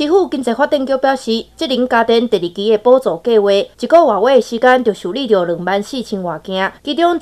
市府经济发展局表示，节能家电第二期的补助计划，一个月尾的时间就受理了24000多件，其中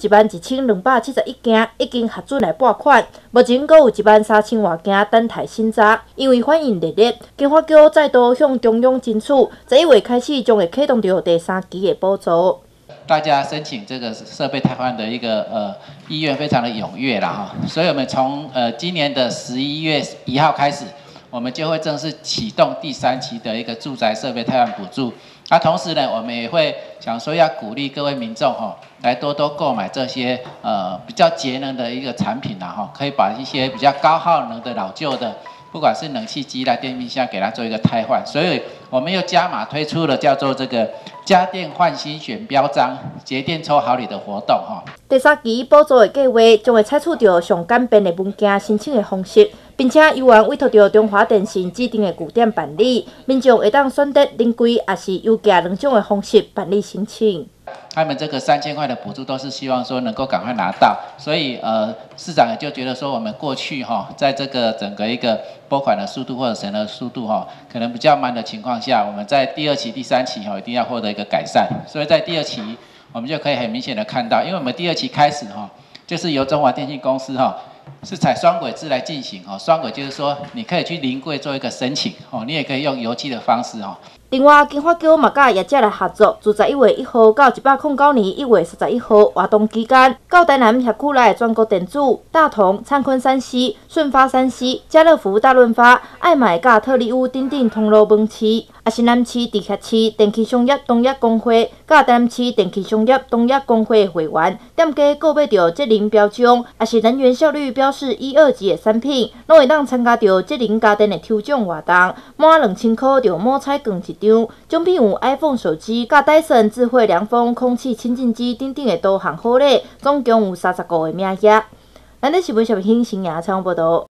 11271件已经核准来拨款，目前阁有13000多件等待审查。因为反应热烈，经发局再度向中央争取，11月开始将会启动到第3期的补助。 大家申请这个设备汰换的一个意愿非常的踊跃啦哈，所以我们从今年的11月1号开始。 我们就会正式启动第3期的一个住宅设备汰换补助。那同时呢，我们也会想说要鼓励各位民众来多多购买这些比较节能的一个产品啦可以把一些比较高耗能的老旧的，不管是冷气机啦、电冰箱，给它做一个汰换。所以我们又加码推出了叫做这个家电换新选标章、节电抽好礼的活动第3期补助的计划将会采取到上简便的文件申请的方式。 并且由员委托到中华电信指定的据点办理，民众会当选择临柜也是邮寄2种的方式办理申请。 他们这个3000块的补助都是希望说能够赶快拿到，所以市长也就觉得说我们过去在这个整个一个拨款的速度或者审核速度可能比较慢的情况下，我们在第2期、第3期一定要获得一个改善。所以在第2期我们就可以很明显的看到，因为我们第2期开始就是由中华电信公司是采双轨制来进行双轨就是说，你可以去临柜做一个申请你也可以用邮寄的方式另外，经发局嘛甲业者来合作，自11月1号到109年1月31号活动期间，到台南辖区内的全国电子、大同、灿坤3C、顺发3C、家乐福大润发、爱买甲特利屋等等通路门市，也是南市地铁市电气商业东业工会、甲台南市电气商业东业工会的会员，店家购买到节能标章，也是能源效率标示1、2级的产品，拢会当参加到节能家电的抽奖活动，满2000块就摸彩券1张，奖品有 iPhone 手机、甲戴森智慧凉风空气清净机等等的多项好礼，总共有35个名额。咱的新闻小品新雅采访报道。